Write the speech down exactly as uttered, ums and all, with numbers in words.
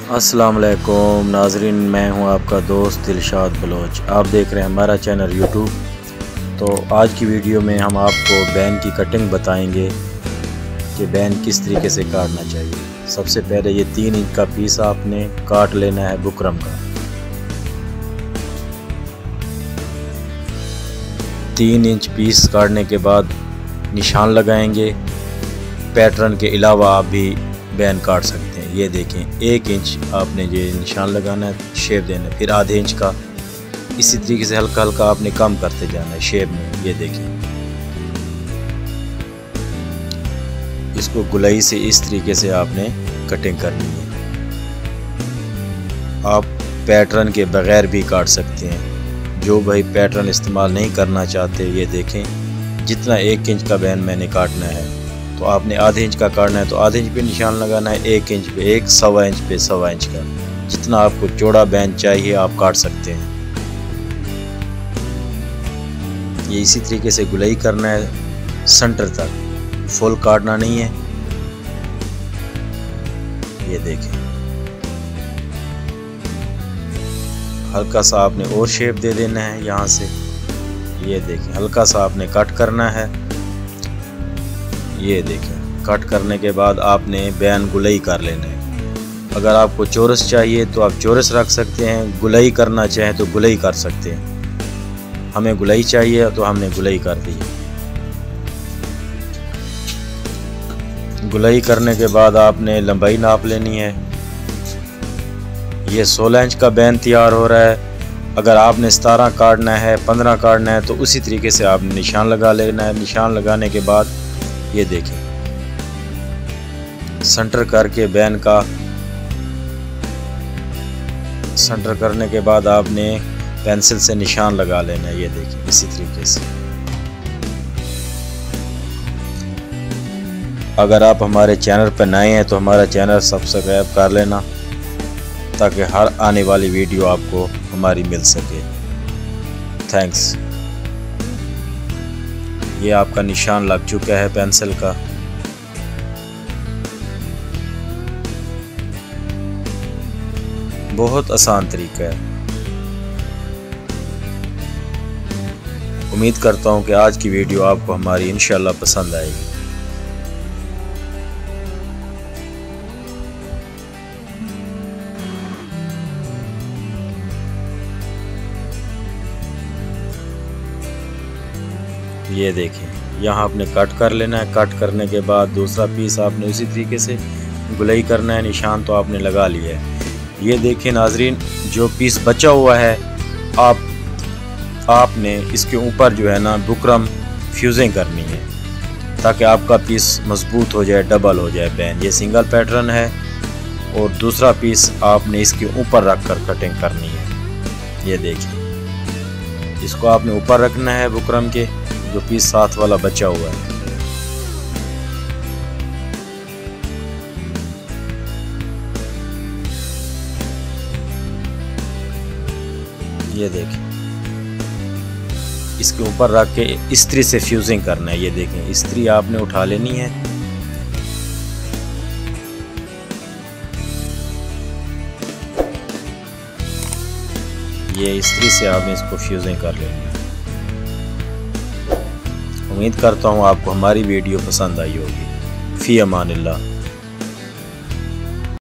अस्सलाम वालेकुम नाजरीन, मैं हूं आपका दोस्त दिलशाद बलोच। आप देख रहे हैं हमारा चैनल यूट्यूब। तो आज की वीडियो में हम आपको बैन की कटिंग बताएंगे कि बैन किस तरीके से काटना चाहिए। सबसे पहले ये तीन इंच का पीस आपने काट लेना है बुकरम का। तीन इंच पीस काटने के बाद निशान लगाएंगे। पैटर्न के अलावा आप भी बैन काट सकते हैं। ये देखें, एक इंच आपने ये निशान लगाना है, शेप देना है, फिर आधे इंच का। इसी तरीके से हल्का हल्का आपने कम करते जाना है शेप में। ये देखें, इसको गुलाई से इस तरीके से आपने कटिंग करनी है। आप पैटर्न के बगैर भी काट सकते हैं। जो भाई पैटर्न इस्तेमाल नहीं करना चाहते, ये देखें, जितना एक इंच का बैन मैंने काटना है तो आपने आधे इंच का काटना है तो आधे इंच पे निशान लगाना है, एक इंच पे एक, सवा इंच पे सवा इंच का। जितना आपको चौड़ा बैन चाहिए आप काट सकते हैं। ये इसी तरीके से गुलाई करना है सेंटर तक, फुल काटना नहीं है। ये देखें, हल्का सा आपने और शेप दे देना है यहाँ से। ये देखें, हल्का सा आपने कट करना है। ये देखें, कट करने के बाद आपने बैन गुलाई कर लेना है। अगर आपको चौरस चाहिए तो आप चौरस रख सकते हैं, गुलाई करना चाहें तो गुलाई कर सकते हैं। हमें गुलाई चाहिए तो हमने गुलाई कर दी। गुलाई करने के बाद आपने लंबाई नाप लेनी है। ये सोलह इंच का बैन तैयार हो रहा है। अगर आपने सतारह काटना है, पंद्रह काटना है तो उसी तरीके से आपने निशान लगा लेना है। निशान लगाने के बाद ये देखें, सेंटर करके बैन का सेंटर करने के बाद आपने पेंसिल से निशान लगा लेना है। ये देखें, इसी तरीके से। अगर आप हमारे चैनल पर नए हैं तो हमारा चैनल सब्सक्राइब कर लेना ताकि हर आने वाली वीडियो आपको हमारी मिल सके। थैंक्स। ये आपका निशान लग चुका है पेंसिल का। बहुत आसान तरीका है। उम्मीद करता हूँ कि आज की वीडियो आपको हमारी इंशाल्लाह पसंद आएगी। ये देखें, यहाँ आपने कट कर लेना है। कट करने के बाद दूसरा पीस आपने उसी तरीके से गुलाई करना है। निशान तो आपने लगा लिया है। ये देखें नाजरीन, जो पीस बचा हुआ है आप आपने इसके ऊपर जो है ना बुकरम फ्यूजिंग करनी है ताकि आपका पीस मजबूत हो जाए, डबल हो जाए बैन। ये सिंगल पैटर्न है और दूसरा पीस आपने इसके ऊपर रख कर कटिंग करनी है। ये देखिए, इसको आपने ऊपर रखना है बुकरम के, जो पीस साथ वाला बचा हुआ है। ये देखें, इसके ऊपर रख के इस्त्री से फ्यूजिंग करना है। ये देखें, इस्त्री आपने उठा लेनी है। ये इस्त्री से आपने इसको फ्यूजिंग कर लेनी है। उम्मीद करता हूँ आपको हमारी वीडियो पसंद आई होगी। फ़ी अमानिल्लाह।